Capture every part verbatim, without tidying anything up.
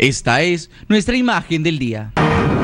Esta es nuestra imagen del día.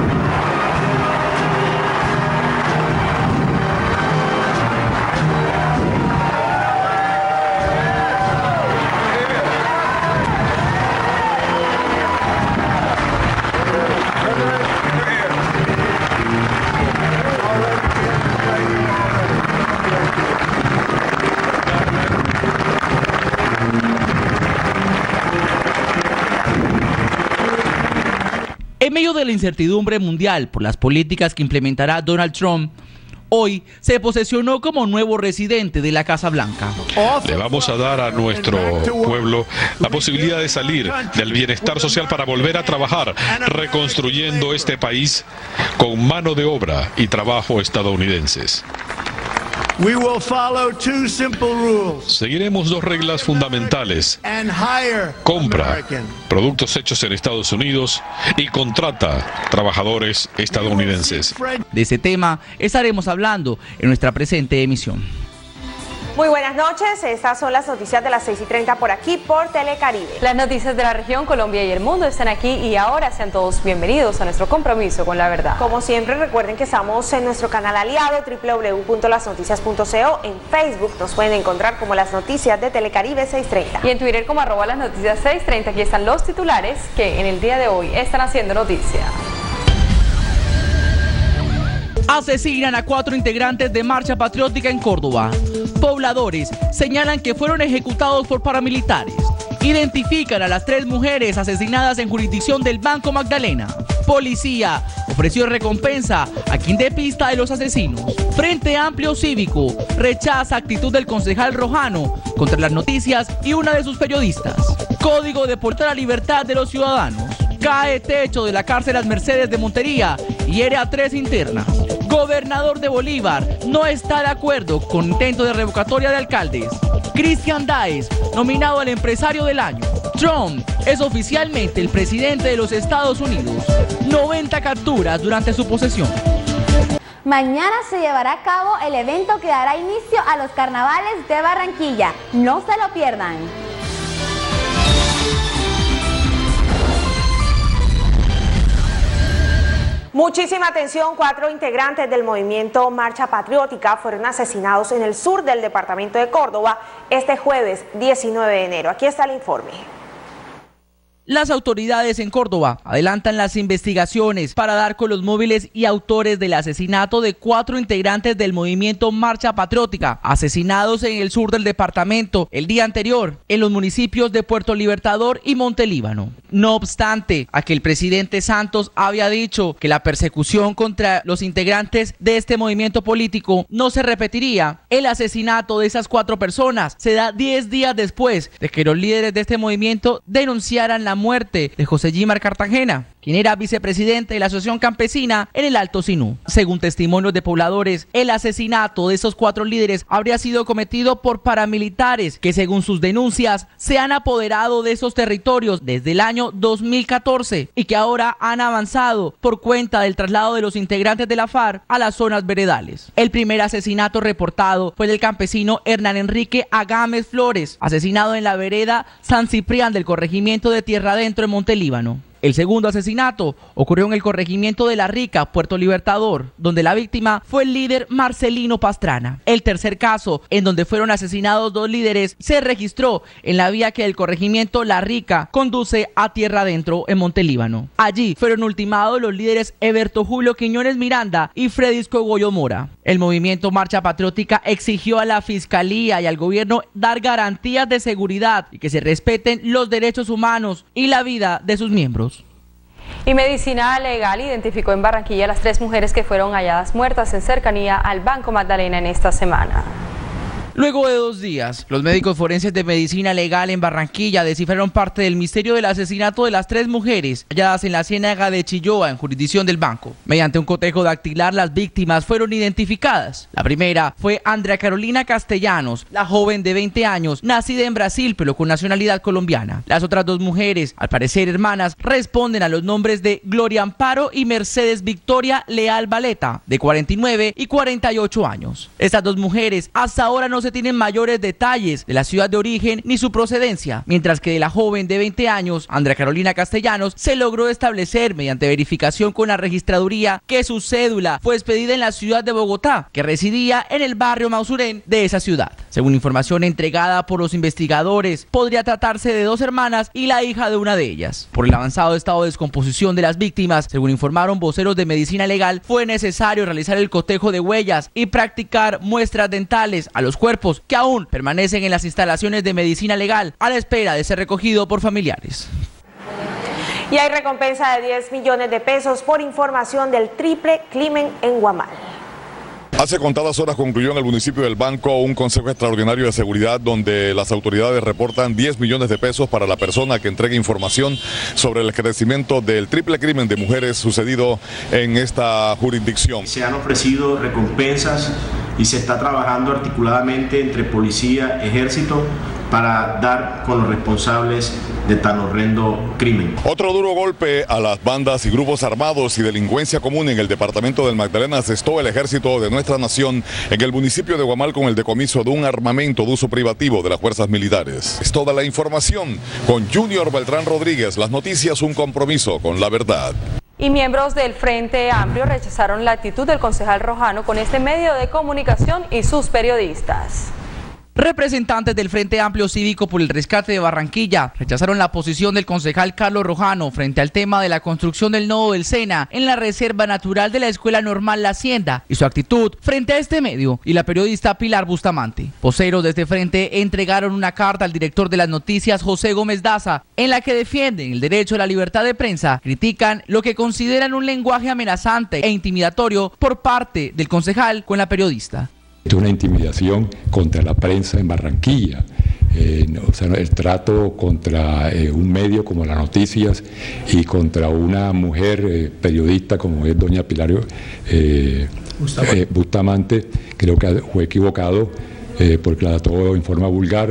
En medio de la incertidumbre mundial por las políticas que implementará Donald Trump, hoy se posesionó como nuevo residente de la Casa Blanca. Le vamos a dar a nuestro pueblo la posibilidad de salir del bienestar social para volver a trabajar, reconstruyendo este país con mano de obra y trabajo estadounidenses. We will follow two simple rules. Seguiremos dos reglas fundamentales. Compra productos hechos en Estados Unidos y contrata trabajadores estadounidenses. De ese tema estaremos hablando en nuestra presente emisión. Muy buenas noches, estas son las noticias de las seis y treinta por aquí por Telecaribe. Las noticias de la región, Colombia y el mundo están aquí y ahora sean todos bienvenidos a nuestro compromiso con la verdad. Como siempre, recuerden que estamos en nuestro canal aliado doble u doble u doble u punto las noticias punto co. En Facebook nos pueden encontrar como Las Noticias de Telecaribe seiscientos treinta. Y en Twitter como arroba las noticias seiscientos treinta. Aquí están los titulares que en el día de hoy están haciendo noticia. Asesinan a cuatro integrantes de Marcha Patriótica en Córdoba. Pobladores señalan que fueron ejecutados por paramilitares. Identifican a las tres mujeres asesinadas en jurisdicción del Banco Magdalena. Policía ofreció recompensa a quien dé pista de los asesinos. Frente Amplio Cívico rechaza actitud del concejal Rojano contra las noticias y una de sus periodistas. Código de portar a libertad de los ciudadanos. Cae techo de la cárcel Las Mercedes de Montería y hiere a tres internas. Gobernador de Bolívar no está de acuerdo con intento de revocatoria de alcaldes. Cristian Daes, nominado al empresario del año. Trump es oficialmente el presidente de los Estados Unidos. noventa capturas durante su posesión. Mañana se llevará a cabo el evento que dará inicio a los carnavales de Barranquilla. No se lo pierdan. Muchísima atención, cuatro integrantes del movimiento Marcha Patriótica fueron asesinados en el sur del departamento de Córdoba este jueves diecinueve de enero. Aquí está el informe. Las autoridades en Córdoba adelantan las investigaciones para dar con los móviles y autores del asesinato de cuatro integrantes del movimiento Marcha Patriótica, asesinados en el sur del departamento el día anterior, en los municipios de Puerto Libertador y Montelíbano. No obstante, a que el presidente Santos había dicho que la persecución contra los integrantes de este movimiento político no se repetiría, el asesinato de esas cuatro personas se da diez días después de que los líderes de este movimiento denunciaran la muerte de José Gimar Cartagena, quien era vicepresidente de la Asociación Campesina en el Alto Sinú. Según testimonios de pobladores, el asesinato de esos cuatro líderes habría sido cometido por paramilitares que, según sus denuncias, se han apoderado de esos territorios desde el año dos mil catorce y que ahora han avanzado por cuenta del traslado de los integrantes de la FARC a las zonas veredales. El primer asesinato reportado fue del campesino Hernán Enrique Agames Flores, asesinado en la vereda San Ciprián del corregimiento de Tierra Adentro en Montelíbano. El segundo asesinato ocurrió en el corregimiento de La Rica, Puerto Libertador, donde la víctima fue el líder Marcelino Pastrana. El tercer caso, en donde fueron asesinados dos líderes, se registró en la vía que del corregimiento La Rica conduce a Tierra Adentro en Montelíbano. Allí fueron ultimados los líderes Eberto Julio Quiñones Miranda y Fredisco Goyo Mora. El movimiento Marcha Patriótica exigió a la Fiscalía y al gobierno dar garantías de seguridad y que se respeten los derechos humanos y la vida de sus miembros. Y Medicina Legal identificó en Barranquilla las tres mujeres que fueron halladas muertas en cercanía al Banco Magdalena en esta semana. Luego de dos días, los médicos forenses de Medicina Legal en Barranquilla descifraron parte del misterio del asesinato de las tres mujeres halladas en la ciénaga de Chilloa, en jurisdicción del banco. Mediante un cotejo dactilar, las víctimas fueron identificadas. La primera fue Andrea Carolina Castellanos, la joven de veinte años, nacida en Brasil pero con nacionalidad colombiana. Las otras dos mujeres, al parecer hermanas, responden a los nombres de Gloria Amparo y Mercedes Victoria Leal Valeta, de cuarenta y nueve y cuarenta y ocho años. Estas dos mujeres hasta ahora no se se tienen mayores detalles de la ciudad de origen ni su procedencia, mientras que de la joven de veinte años, Andrea Carolina Castellanos, se logró establecer mediante verificación con la registraduría que su cédula fue expedida en la ciudad de Bogotá, que residía en el barrio Mausurén de esa ciudad. Según información entregada por los investigadores, podría tratarse de dos hermanas y la hija de una de ellas. Por el avanzado estado de descomposición de las víctimas, según informaron voceros de medicina legal, fue necesario realizar el cotejo de huellas y practicar muestras dentales a los cuerpos que aún permanecen en las instalaciones de medicina legal a la espera de ser recogido por familiares. Y hay recompensa de diez millones de pesos por información del triple crimen en Guamal. Hace contadas horas concluyó en el municipio del Banco un consejo extraordinario de seguridad donde las autoridades reportan diez millones de pesos para la persona que entregue información sobre el esclarecimiento del triple crimen de mujeres sucedido en esta jurisdicción. Se han ofrecido recompensas y se está trabajando articuladamente entre policía, ejército, para dar con los responsables de tan horrendo crimen. Otro duro golpe a las bandas y grupos armados y delincuencia común en el departamento del Magdalena asestó el ejército de nuestra nación en el municipio de Guamal con el decomiso de un armamento de uso privativo de las fuerzas militares. Es toda la información con Junior Beltrán Rodríguez. Las noticias, un compromiso con la verdad. Y miembros del Frente Amplio rechazaron la actitud del concejal Rojano con este medio de comunicación y sus periodistas. Representantes del Frente Amplio Cívico por el Rescate de Barranquilla rechazaron la posición del concejal Carlos Rojano frente al tema de la construcción del nodo del Sena en la Reserva Natural de la Escuela Normal La Hacienda y su actitud frente a este medio y la periodista Pilar Bustamante. Voceros de este frente entregaron una carta al director de las noticias José Gómez Daza en la que defienden el derecho a la libertad de prensa, critican lo que consideran un lenguaje amenazante e intimidatorio por parte del concejal con la periodista. Es una intimidación contra la prensa en Barranquilla, eh, o sea, el trato contra eh, un medio como Las Noticias y contra una mujer eh, periodista como es doña Pilar eh, Bustamante. Eh, Bustamante, creo que fue equivocado eh, porque la trató en forma vulgar,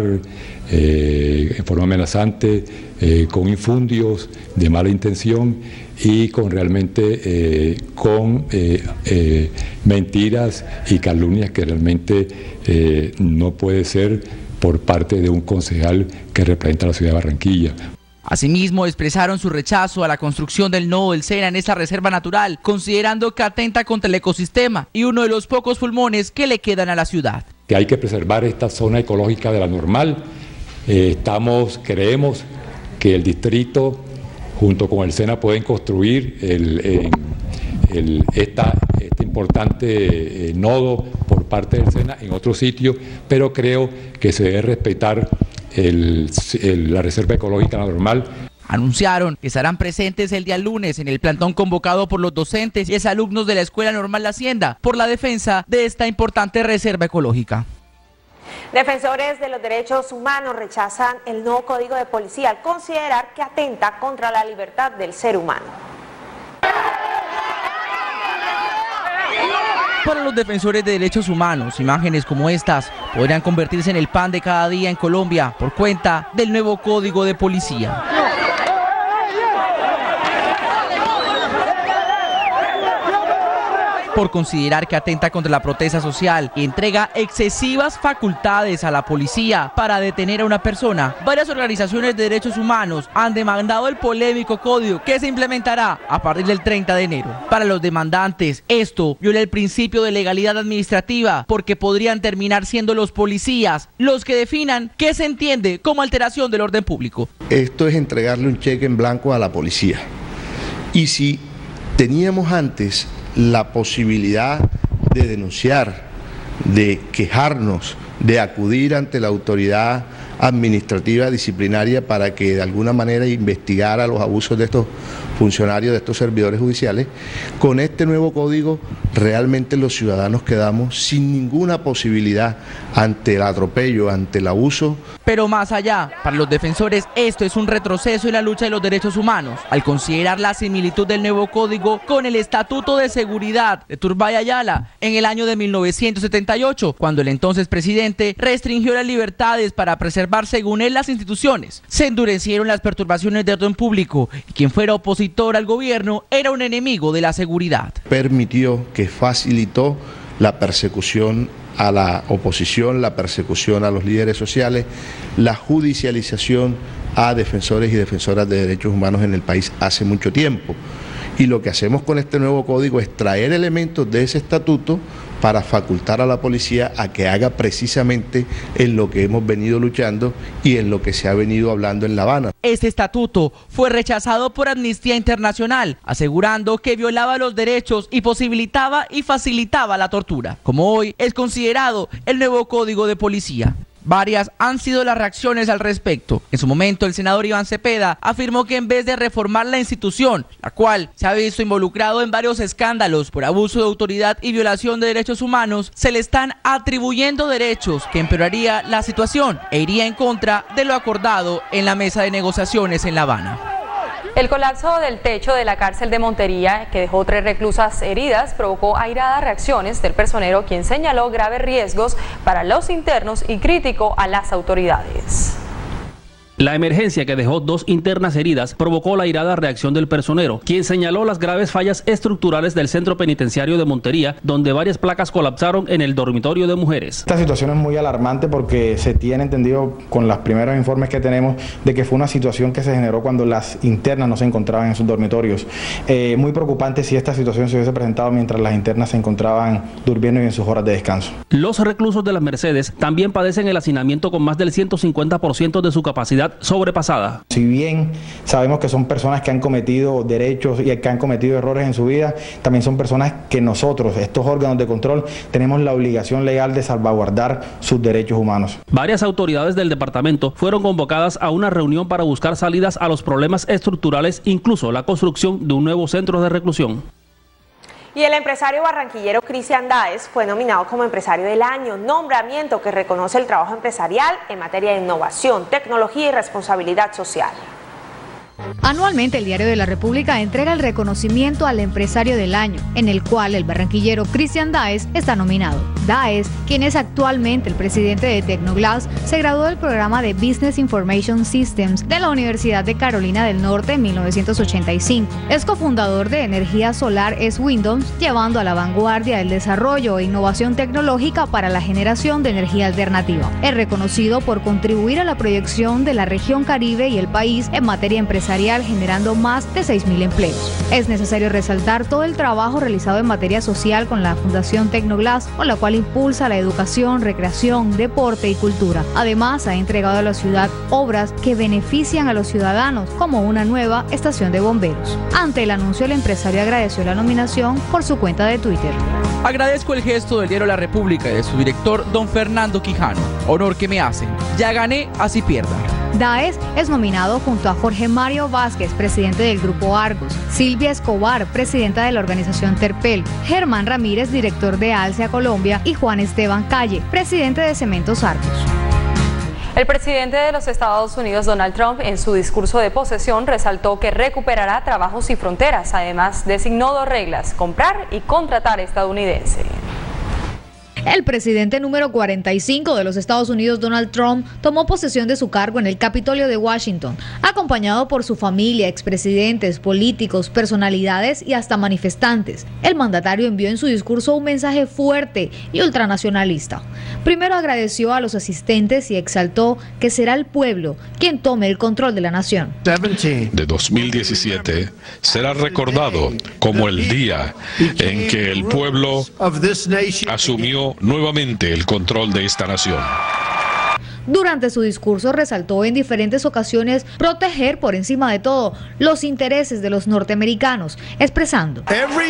eh, en forma amenazante, eh, con infundios de mala intención y con realmente eh, con eh, eh, mentiras y calumnias que realmente eh, no puede ser por parte de un concejal que representa a la ciudad de Barranquilla. Asimismo, expresaron su rechazo a la construcción del nodo del Sena en esta reserva natural, considerando que atenta contra el ecosistema y uno de los pocos pulmones que le quedan a la ciudad. Que hay que preservar esta zona ecológica de la Normal. Eh, estamos, creemos que el distrito junto con el Sena pueden construir el, el, el, esta, este importante eh, nodo por parte del Sena en otro sitio, pero creo que se debe respetar el, el, la Reserva Ecológica Normal. Anunciaron que estarán presentes el día lunes en el plantón convocado por los docentes y exalumnos de la Escuela Normal La Hacienda por la defensa de esta importante reserva ecológica. Defensores de los derechos humanos rechazan el nuevo código de policía al considerar que atenta contra la libertad del ser humano. Para los defensores de derechos humanos, imágenes como estas podrían convertirse en el pan de cada día en Colombia por cuenta del nuevo código de policía. Por considerar que atenta contra la protesta social y entrega excesivas facultades a la policía para detener a una persona, varias organizaciones de derechos humanos han demandado el polémico código que se implementará a partir del treinta de enero. Para los demandantes, esto viola el principio de legalidad administrativa porque podrían terminar siendo los policías los que definan qué se entiende como alteración del orden público. Esto es entregarle un cheque en blanco a la policía. Y si teníamos antes la posibilidad de denunciar, de quejarnos, de acudir ante la autoridad administrativa disciplinaria para que de alguna manera investigara los abusos de estos funcionarios, de estos servidores judiciales, con este nuevo código realmente los ciudadanos quedamos sin ninguna posibilidad ante el atropello, ante el abuso. Pero más allá, para los defensores esto es un retroceso en la lucha de los derechos humanos, al considerar la similitud del nuevo código con el Estatuto de Seguridad de Turbay Ayala en el año de mil novecientos setenta y ocho, cuando el entonces presidente restringió las libertades para preservar según él las instituciones. Se endurecieron las perturbaciones de orden público y quien fuera opositor al gobierno era un enemigo de la seguridad. Permitió, que facilitó la persecución a la oposición, la persecución a los líderes sociales, la judicialización a defensores y defensoras de derechos humanos en el país hace mucho tiempo. Y lo que hacemos con este nuevo código es traer elementos de ese estatuto para facultar a la policía a que haga precisamente en lo que hemos venido luchando y en lo que se ha venido hablando en La Habana. Este estatuto fue rechazado por Amnistía Internacional, asegurando que violaba los derechos y posibilitaba y facilitaba la tortura, como hoy es considerado el nuevo Código de Policía. Varias han sido las reacciones al respecto. En su momento, el senador Iván Cepeda afirmó que en vez de reformar la institución, la cual se ha visto involucrado en varios escándalos por abuso de autoridad y violación de derechos humanos, se le están atribuyendo derechos que empeoraría la situación e iría en contra de lo acordado en la mesa de negociaciones en La Habana. El colapso del techo de la cárcel de Montería, que dejó tres reclusas heridas, provocó airadas reacciones del personero, quien señaló graves riesgos para los internos y criticó a las autoridades. La emergencia que dejó dos internas heridas provocó la airada reacción del personero, quien señaló las graves fallas estructurales del centro penitenciario de Montería, donde varias placas colapsaron en el dormitorio de mujeres. Esta situación es muy alarmante porque se tiene entendido con los primeros informes que tenemos de que fue una situación que se generó cuando las internas no se encontraban en sus dormitorios. Eh, muy preocupante si esta situación se hubiese presentado mientras las internas se encontraban durmiendo y en sus horas de descanso. Los reclusos de las Mercedes también padecen el hacinamiento con más del ciento cincuenta por ciento de su capacidad sobrepasada. Si bien sabemos que son personas que han cometido derechos y que han cometido errores en su vida, también son personas que nosotros, estos órganos de control, tenemos la obligación legal de salvaguardar sus derechos humanos. Varias autoridades del departamento fueron convocadas a una reunión para buscar salidas a los problemas estructurales, incluso la construcción de un nuevo centro de reclusión. Y el empresario barranquillero Cristian Dáez fue nominado como empresario del año, nombramiento que reconoce el trabajo empresarial en materia de innovación, tecnología y responsabilidad social. Anualmente el Diario de la República entrega el reconocimiento al empresario del año, en el cual el barranquillero Cristian Dáez está nominado. Dáez, quien es actualmente el presidente de Tecnoglass, se graduó del programa de Business Information Systems de la Universidad de Carolina del Norte en mil novecientos ochenta y cinco. Es cofundador de Energía Solar S Windows, llevando a la vanguardia el desarrollo e innovación tecnológica para la generación de energía alternativa. Es reconocido por contribuir a la proyección de la región Caribe y el país en materia empresarial, generando más de seis mil empleos. Es necesario resaltar todo el trabajo realizado en materia social con la Fundación Tecnoglass, con la cual impulsa la educación, recreación, deporte y cultura. Además, ha entregado a la ciudad obras que benefician a los ciudadanos, como una nueva estación de bomberos. Ante el anuncio, el empresario agradeció la nominación por su cuenta de Twitter. Agradezco el gesto del Diario La República y de su director, don Fernando Quijano. Honor que me hacen. Ya gané, así pierda. Dáez es nominado junto a Jorge Mario Vázquez, presidente del Grupo Argos, Silvia Escobar, presidenta de la organización Terpel, Germán Ramírez, director de Alsea Colombia, y Juan Esteban Calle, presidente de Cementos Argos. El presidente de los Estados Unidos, Donald Trump, en su discurso de posesión resaltó que recuperará trabajos y fronteras. Además, designó dos reglas: comprar y contratar estadounidense. El presidente número cuarenta y cinco de los Estados Unidos, Donald Trump, tomó posesión de su cargo en el Capitolio de Washington, acompañado por su familia, expresidentes, políticos, personalidades y hasta manifestantes. El mandatario envió en su discurso un mensaje fuerte y ultranacionalista. Primero agradeció a los asistentes y exaltó que será el pueblo quien tome el control de la nación. De dos mil diecisiete será recordado como el día en que el pueblo asumió nuevamente el control de esta nación. Durante su discurso resaltó en diferentes ocasiones proteger por encima de todo los intereses de los norteamericanos, expresando: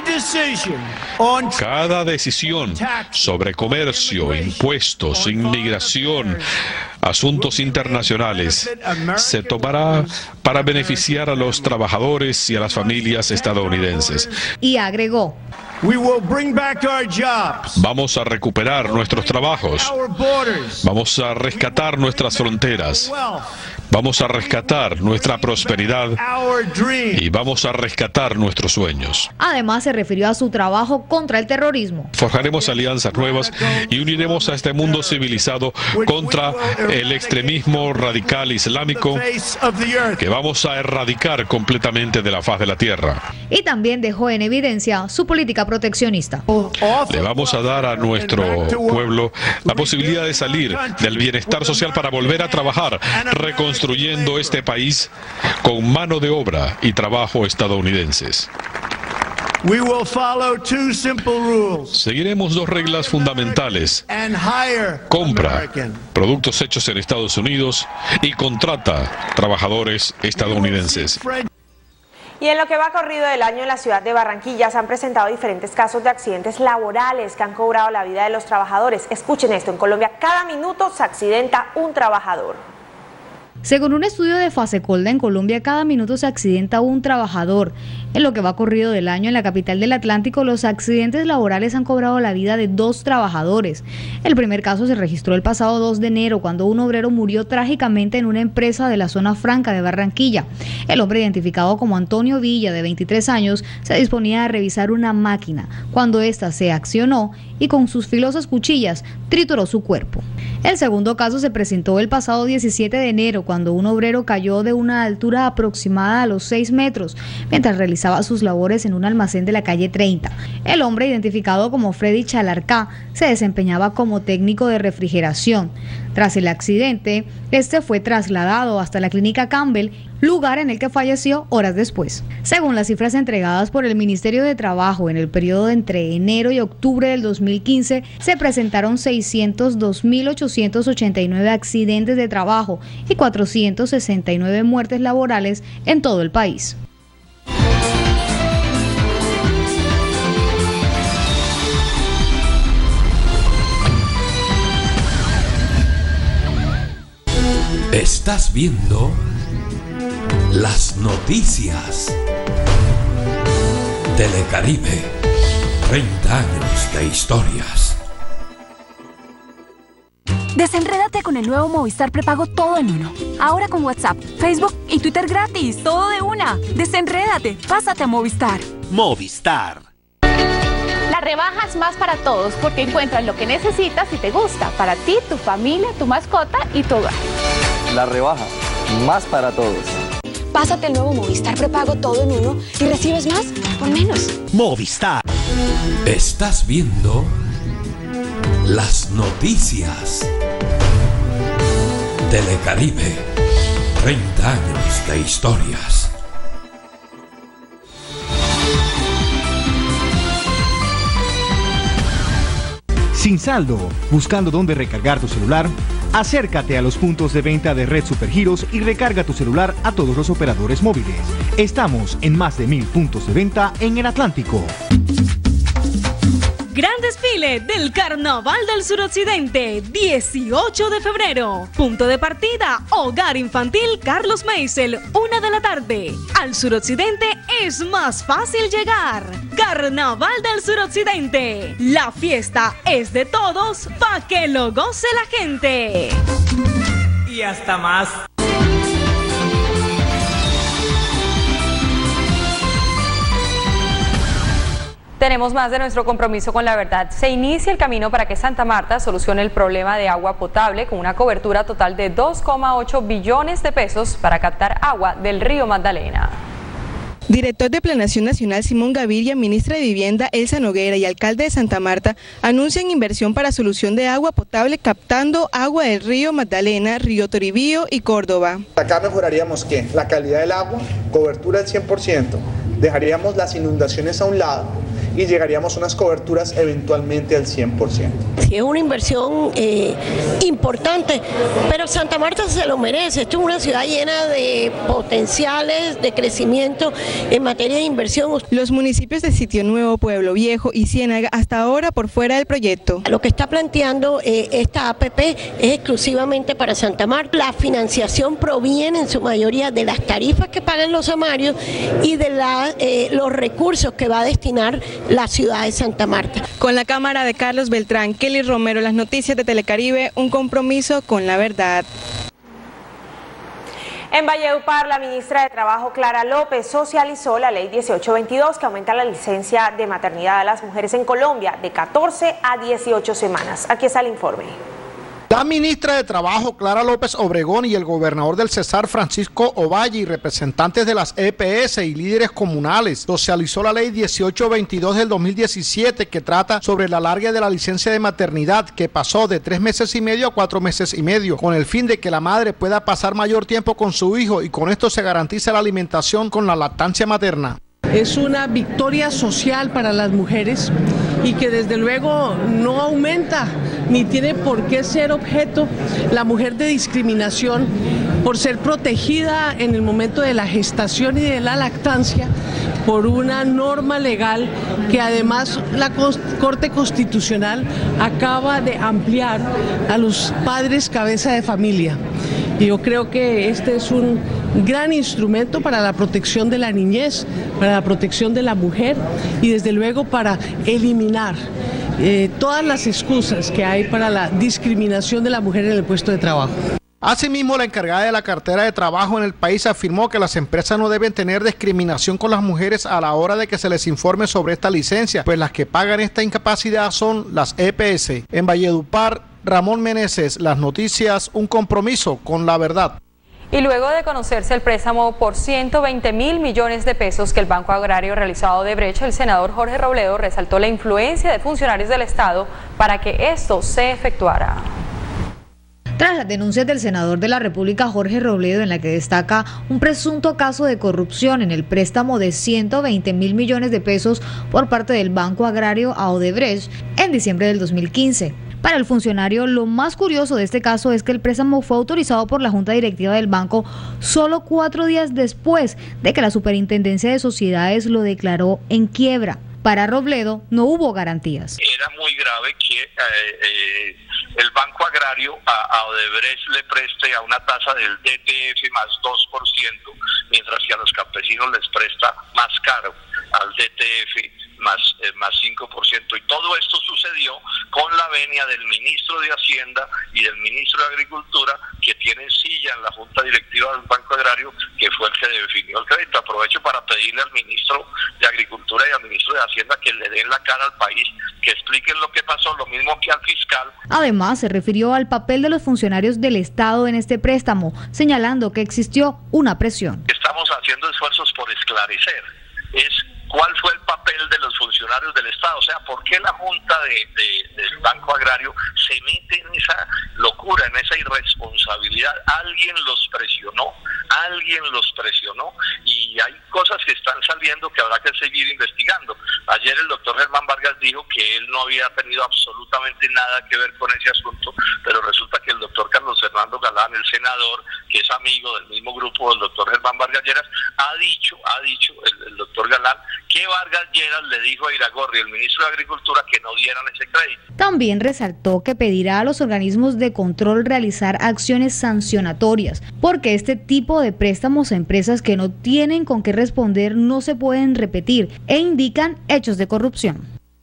cada decisión sobre comercio, impuestos, inmigración, asuntos internacionales se tomará para beneficiar a los trabajadores y a las familias estadounidenses. Y agregó: vamos a recuperar nuestros trabajos, vamos a rescatar nuestras fronteras, vamos a rescatar nuestra prosperidad y vamos a rescatar nuestros sueños. Además, se refirió a su trabajo contra el terrorismo. Forjaremos alianzas nuevas y uniremos a este mundo civilizado contra el extremismo radical islámico que vamos a erradicar completamente de la faz de la tierra. Y también dejó en evidencia su política proteccionista. Le vamos a dar a nuestro pueblo la posibilidad de salir del bienestar social para volver a trabajar, reconstruyendo este país con mano de obra y trabajo estadounidenses. We will follow two simple rules. Seguiremos dos reglas fundamentales. Compra productos hechos en Estados Unidos y contrata trabajadores estadounidenses. Y en lo que va corrido del año en la ciudad de Barranquilla se han presentado diferentes casos de accidentes laborales que han cobrado la vida de los trabajadores. Escuchen esto, en Colombia cada minuto se accidenta un trabajador. Según un estudio de Fasecolda, en Colombia cada minuto se accidenta un trabajador. En lo que va corrido del año en la capital del Atlántico, los accidentes laborales han cobrado la vida de dos trabajadores. El primer caso se registró el pasado dos de enero, cuando un obrero murió trágicamente en una empresa de la zona franca de Barranquilla. El hombre, identificado como Antonio Villa, de veintitrés años, se disponía a revisar una máquina, cuando ésta se accionó y con sus filosas cuchillas trituró su cuerpo. El segundo caso se presentó el pasado diecisiete de enero, cuando un obrero cayó de una altura aproximada a los seis metros, mientras realizaba sus labores en un almacén de la calle treinta. El hombre, identificado como Freddy Chalarcá, se desempeñaba como técnico de refrigeración. Tras el accidente, este fue trasladado hasta la clínica Campbell, lugar en el que falleció horas después. Según las cifras entregadas por el Ministerio de Trabajo, en el periodo entre enero y octubre del dos mil quince se presentaron seiscientos dos mil ochocientos ochenta y nueve accidentes de trabajo y cuatrocientos sesenta y nueve muertes laborales en todo el país. Estás viendo las noticias. Telecaribe, treinta años de historias. Desenrédate con el nuevo Movistar prepago todo en uno. Ahora con WhatsApp, Facebook y Twitter gratis, todo de una. Desenrédate, pásate a Movistar. Movistar. La rebaja es más para todos porque encuentras lo que necesitas y te gusta para ti, tu familia, tu mascota y tu hogar. La rebaja, más para todos. Pásate el nuevo Movistar prepago todo en uno y recibes más por menos. Movistar. Estás viendo las noticias. Telecaribe, treinta años de historias. Sin saldo, buscando dónde recargar tu celular, acércate a los puntos de venta de Red Supergiros y recarga tu celular a todos los operadores móviles. Estamos en más de mil puntos de venta en el Atlántico. Gran desfile del Carnaval del Suroccidente, dieciocho de febrero. Punto de partida, Hogar Infantil Carlos Meisel, una de la tarde. Al Suroccidente es más fácil llegar. Carnaval del Suroccidente. La fiesta es de todos, pa' que lo goce la gente. Y hasta más. Tenemos más de nuestro compromiso con la verdad. Se inicia el camino para que Santa Marta solucione el problema de agua potable con una cobertura total de dos coma ocho billones de pesos para captar agua del río Magdalena. Director de Planeación Nacional Simón Gaviria, ministra de Vivienda Elsa Noguera y alcalde de Santa Marta anuncian inversión para solución de agua potable captando agua del río Magdalena, río Toribío y Córdoba. Acá mejoraríamos ¿qué? La calidad del agua, cobertura al cien por ciento, dejaríamos las inundaciones a un lado y llegaríamos a unas coberturas eventualmente al cien por ciento. Sí, es una inversión eh, importante, pero Santa Marta se lo merece. Esto es una ciudad llena de potenciales de crecimiento en materia de inversión. Los municipios de Sitio Nuevo, Pueblo Viejo y Ciénaga hasta ahora por fuera del proyecto. Lo que está planteando eh, esta A P P es exclusivamente para Santa Marta. La financiación proviene en su mayoría de las tarifas que pagan los amarios y de la, eh, los recursos que va a destinar la ciudad de Santa Marta. Con la cámara de Carlos Beltrán, Kelly Romero, las noticias de Telecaribe, un compromiso con la verdad. En Valledupar, la ministra de Trabajo, Clara López, socializó la ley dieciocho veintidós que aumenta la licencia de maternidad a las mujeres en Colombia de catorce a dieciocho semanas. Aquí está el informe. La La ministra de Trabajo, Clara López Obregón, y el gobernador del Cesar, Francisco Ovalle, y representantes de las E P S y líderes comunales, socializó la ley dieciocho veintidós del dos mil diecisiete que trata sobre la alargue de la licencia de maternidad, que pasó de tres meses y medio a cuatro meses y medio, con el fin de que la madre pueda pasar mayor tiempo con su hijo y con esto se garantiza la alimentación con la lactancia materna. Es una victoria social para las mujeres y que desde luego no aumenta ni tiene por qué ser objeto la mujer de discriminación por ser protegida en el momento de la gestación y de la lactancia por una norma legal que además la Corte Constitucional acaba de ampliar a los padres cabeza de familia. Y yo creo que este es un gran instrumento para la protección de la niñez, para la protección de la mujer y desde luego para eliminar eh, todas las excusas que hay para la discriminación de la mujer en el puesto de trabajo. Asimismo, la encargada de la cartera de trabajo en el país afirmó que las empresas no deben tener discriminación con las mujeres a la hora de que se les informe sobre esta licencia, pues las que pagan esta incapacidad son las E P S. En Valledupar, Ramón Meneses, Las Noticias, un compromiso con la verdad. Y luego de conocerse el préstamo por ciento veinte mil millones de pesos que el Banco Agrario realizó a Odebrecht, el senador Jorge Robledo resaltó la influencia de funcionarios del Estado para que esto se efectuara. Tras las denuncias del senador de la República Jorge Robledo, en la que destaca un presunto caso de corrupción en el préstamo de ciento veinte mil millones de pesos por parte del Banco Agrario a Odebrecht en diciembre del dos mil quince. Para el funcionario, lo más curioso de este caso es que el préstamo fue autorizado por la Junta Directiva del banco solo cuatro días después de que la Superintendencia de Sociedades lo declaró en quiebra. Para Robledo no hubo garantías. Era muy grave que eh, eh, el Banco Agrario a, a Odebrecht le preste a una tasa del D T F más dos por ciento, mientras que a los campesinos les presta más caro al D T F más, eh, más cinco por ciento. Y todo esto sucedió con la venia del ministro de Hacienda y del ministro de Agricultura, que tienen silla en la Junta Directiva del Banco Agrario, que fue el que definió el crédito. Aprovecho para pedirle al ministro de Agricultura y al ministro de Hacienda que le den la cara al país, que expliquen lo que pasó, lo mismo que al fiscal. Además, se refirió al papel de los funcionarios del Estado en este préstamo, señalando que existió una presión. Estamos haciendo esfuerzos por esclarecer es cuál fue el papel de los funcionarios del Estado, o sea, por qué la Junta de, de, del Banco Agrario se mete en esa locura, en esa irresponsabilidad. Alguien los presionó, alguien los presionó y hay cosas que están saliendo que habrá que seguir investigando. Ayer el doctor Germán Vargas dijo que él no había tenido absolutamente nada que ver con ese asunto, pero resulta que el doctor Carlos Fernando Galán, el senador, que es amigo del mismo grupo del doctor Germán Vargas Lleras, ha dicho, ha dicho el, el doctor Galán, que Vargas Lleras le dijo a Iragorri, el ministro de Agricultura, que no dieran ese crédito. También resaltó que pedirá a los organismos de control realizar acciones sancionatorias, porque este tipo de préstamos a empresas que no tienen con qué responder no se pueden repetir e indican hechos de corrupción.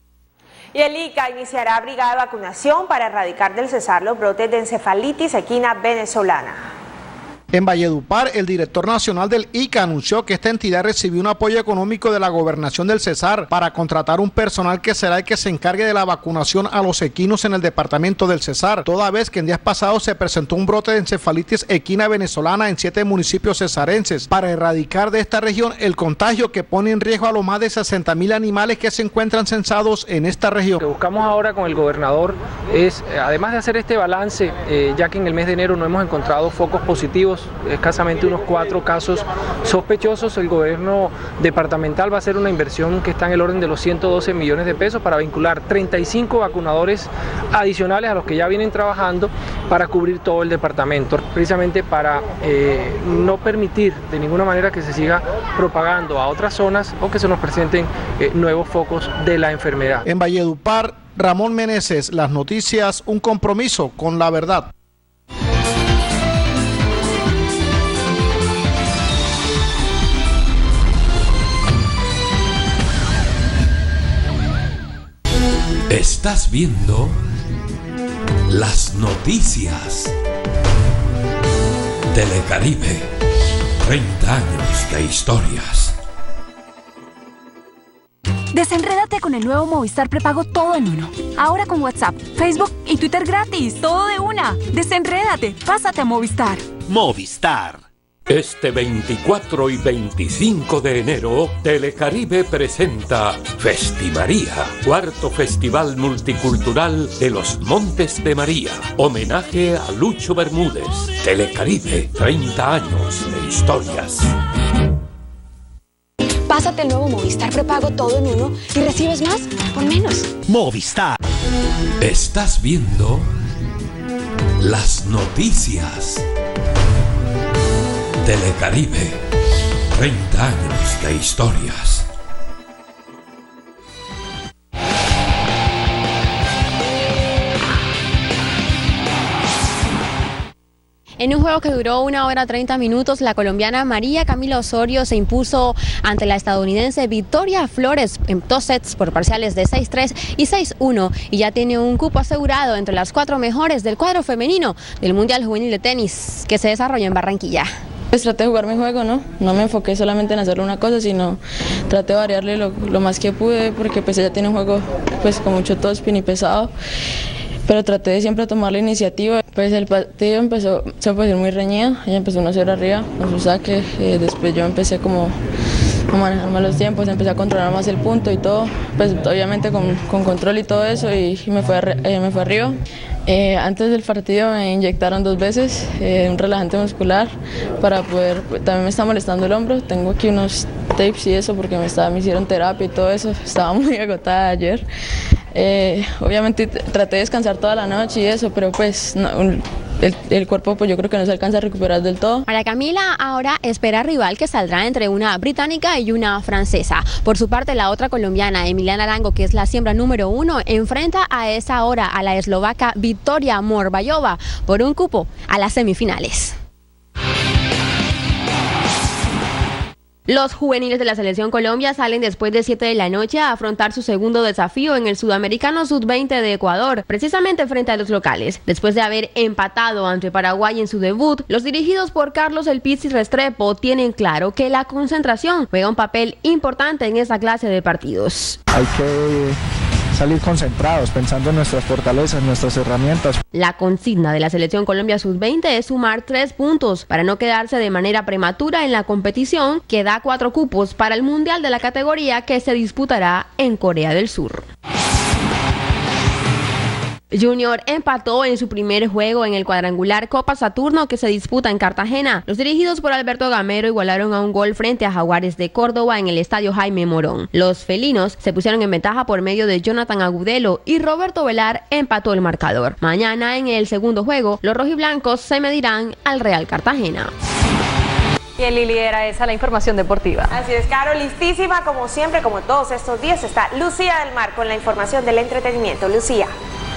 Y el I C A iniciará brigada de vacunación para erradicar del Cesar los brotes de encefalitis equina venezolana. En Valledupar, el director nacional del I C A anunció que esta entidad recibió un apoyo económico de la gobernación del Cesar para contratar un personal que será el que se encargue de la vacunación a los equinos en el departamento del Cesar, toda vez que en días pasados se presentó un brote de encefalitis equina venezolana en siete municipios cesarenses, para erradicar de esta región el contagio que pone en riesgo a los más de sesenta mil animales que se encuentran censados en esta región. Lo que buscamos ahora con el gobernador es, además de hacer este balance, eh, ya que en el mes de enero no hemos encontrado focos positivos, escasamente unos cuatro casos sospechosos, el gobierno departamental va a hacer una inversión que está en el orden de los ciento doce millones de pesos para vincular treinta y cinco vacunadores adicionales a los que ya vienen trabajando para cubrir todo el departamento, precisamente para eh, no permitir de ninguna manera que se siga propagando a otras zonas o que se nos presenten eh, nuevos focos de la enfermedad. En Valledupar, Ramón Meneses, Las Noticias, un compromiso con la verdad. Estás viendo Las Noticias. Telecaribe, treinta años de historias. Desenrédate con el nuevo Movistar prepago todo en uno. Ahora con WhatsApp, Facebook y Twitter gratis, todo de una. Desenrédate, pásate a Movistar. Movistar. Este veinticuatro y veinticinco de enero, Telecaribe presenta Festimaría, cuarto festival multicultural de los Montes de María. Homenaje a Lucho Bermúdez. Telecaribe, treinta años de historias. Pásate el nuevo Movistar prepago todo en uno y recibes más por menos. Movistar. Estás viendo las noticias. Telecaribe, treinta años de historias. En un juego que duró una hora treinta minutos, la colombiana María Camila Osorio se impuso ante la estadounidense Victoria Flores en dos sets por parciales de seis tres y seis uno y ya tiene un cupo asegurado entre las cuatro mejores del cuadro femenino del Mundial Juvenil de Tenis que se desarrolla en Barranquilla. Pues traté de jugar mi juego, ¿no? No me enfoqué solamente en hacerle una cosa, sino traté de variarle lo, lo más que pude, porque pues ella tiene un juego pues con mucho topspin y pesado, pero traté de siempre tomar la iniciativa. Pues el partido empezó, se puede decir, muy reñido, ella empezó uno cero arriba con su saque, eh, después yo empecé como a manejar más los tiempos, empecé a controlar más el punto y todo, pues obviamente con, con control y todo eso, y, y me, fue, eh, me fue arriba. Eh, antes del partido me inyectaron dos veces eh, un relajante muscular para poder, también me está molestando el hombro, tengo aquí unos tapes y eso porque me, estaba, me hicieron terapia y todo eso, estaba muy agotada ayer. Eh, obviamente traté de descansar toda la noche y eso, pero pues no, el, el cuerpo pues yo creo que no se alcanza a recuperar del todo. María Camila ahora espera rival que saldrá entre una británica y una francesa. Por su parte, la otra colombiana, Emiliana Arango, que es la siembra número uno, enfrenta a esa hora a la eslovaca Victoria Morbayova por un cupo a las semifinales. Los juveniles de la Selección Colombia salen después de siete de la noche a afrontar su segundo desafío en el Sudamericano sub veinte de Ecuador, precisamente frente a los locales. Después de haber empatado ante Paraguay en su debut, los dirigidos por Carlos El Pizzi Restrepo tienen claro que la concentración juega un papel importante en esta clase de partidos. Hay que salir concentrados, pensando en nuestras fortalezas, nuestras herramientas. La consigna de la Selección Colombia sub veinte es sumar tres puntos para no quedarse de manera prematura en la competición que da cuatro cupos para el Mundial de la categoría que se disputará en Corea del Sur. Junior empató en su primer juego en el cuadrangular Copa Saturno que se disputa en Cartagena. Los dirigidos por Alberto Gamero igualaron a un gol frente a Jaguares de Córdoba en el estadio Jaime Morón. Los felinos se pusieron en ventaja por medio de Jonathan Agudelo y Roberto Velar empató el marcador. Mañana en el segundo juego, los rojiblancos se medirán al Real Cartagena. Bien, Lili, era esa la información deportiva. Así es, Caro, listísima como siempre, como todos estos días, está Lucía del Mar con la información del entretenimiento. Lucía.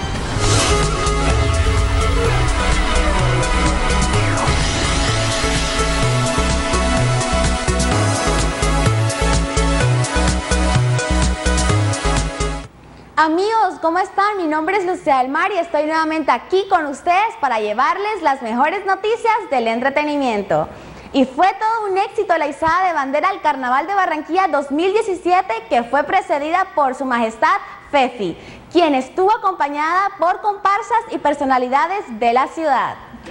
Amigos, ¿cómo están? Mi nombre es Lucía del Mar y estoy nuevamente aquí con ustedes para llevarles las mejores noticias del entretenimiento. Y fue todo un éxito la izada de bandera al Carnaval de Barranquilla dos mil diecisiete, que fue precedida por Su Majestad Fefi, quien estuvo acompañada por comparsas y personalidades de la ciudad.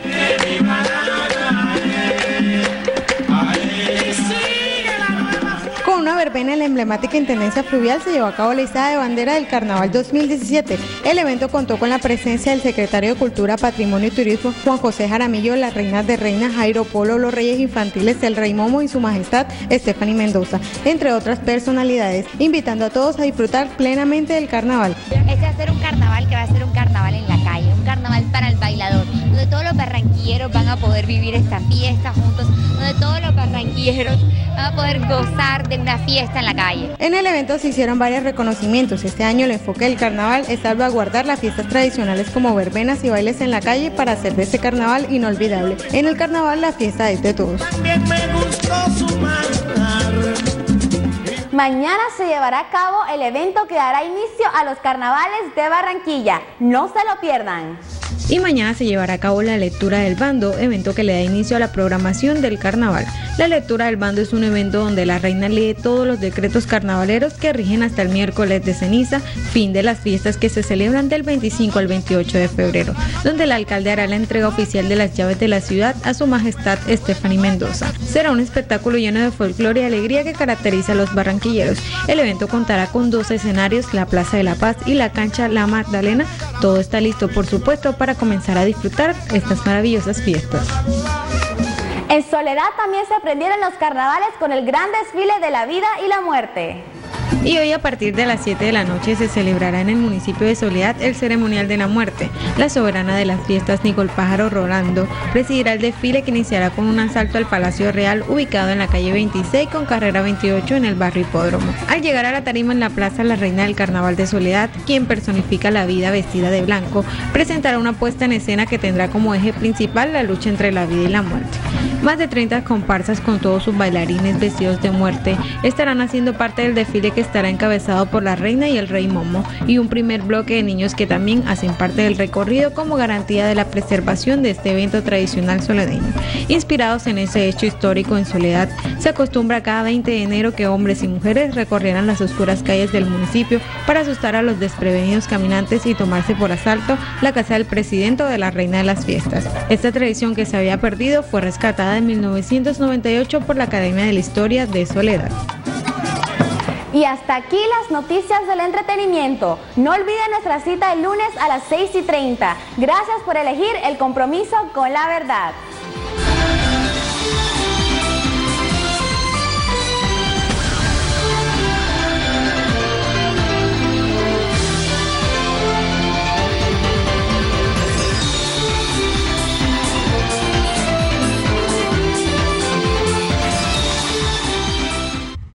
Con una verbena en la emblemática Intendencia Fluvial se llevó a cabo la izada de bandera del Carnaval dos mil diecisiete. El evento contó con la presencia del secretario de Cultura, Patrimonio y Turismo, Juan José Jaramillo, las reinas de reinas, Jairo Polo, los reyes infantiles, el rey Momo y Su Majestad Stephanie Mendoza, entre otras personalidades, invitando a todos a disfrutar plenamente del carnaval. Este va a ser un carnaval que va a ser un carnaval en la calle, un carnaval para el bailador, donde todos los barranquilleros van a poder vivir esta fiesta juntos, donde todos los barranquilleros van a poder gozar de una fiesta en la calle. En el evento se hicieron varios reconocimientos. Este año el enfoque del carnaval es salvaguardar las fiestas tradicionales como verbenas y bailes en la calle para hacer de este carnaval inolvidable. En el carnaval la fiesta es de todos. Mañana se llevará a cabo el evento que dará inicio a los carnavales de Barranquilla. No se lo pierdan. Y mañana se llevará a cabo la lectura del bando, evento que le da inicio a la programación del carnaval. La lectura del bando es un evento donde la reina lee todos los decretos carnavaleros que rigen hasta el miércoles de ceniza, fin de las fiestas que se celebran del veinticinco al veintiocho de febrero, donde el alcalde hará la entrega oficial de las llaves de la ciudad a su majestad Stephanie Mendoza. Será un espectáculo lleno de folclore y alegría que caracteriza a los barranquilleros. El evento contará con dos escenarios, la Plaza de la Paz y la cancha La Magdalena. Todo está listo, por supuesto, para comenzar a disfrutar estas maravillosas fiestas. En Soledad también se prendieron los carnavales con el gran desfile de la vida y la muerte. Y hoy a partir de las siete de la noche se celebrará en el municipio de Soledad el ceremonial de la muerte. La soberana de las fiestas, Nicole Pájaro Rolando, presidirá el desfile que iniciará con un asalto al Palacio Real ubicado en la calle veintiséis con carrera veintiocho en el barrio Hipódromo. Al llegar a la tarima en la plaza, la reina del carnaval de Soledad, quien personifica la vida vestida de blanco, presentará una puesta en escena que tendrá como eje principal la lucha entre la vida y la muerte. Más de treinta comparsas con todos sus bailarines vestidos de muerte estarán haciendo parte del desfile que estará encabezado por la reina y el rey Momo, y un primer bloque de niños que también hacen parte del recorrido como garantía de la preservación de este evento tradicional soledeño. Inspirados en ese hecho histórico en Soledad, se acostumbra cada veinte de enero que hombres y mujeres recorrieran las oscuras calles del municipio para asustar a los desprevenidos caminantes y tomarse por asalto la casa del presidente o de la reina de las fiestas. Esta tradición que se había perdido fue rescatada en mil novecientos noventa y ocho por la Academia de la Historia de Soledad. Y hasta aquí las noticias del entretenimiento. No olviden nuestra cita el lunes a las seis y treinta. Gracias por elegir el compromiso con la verdad.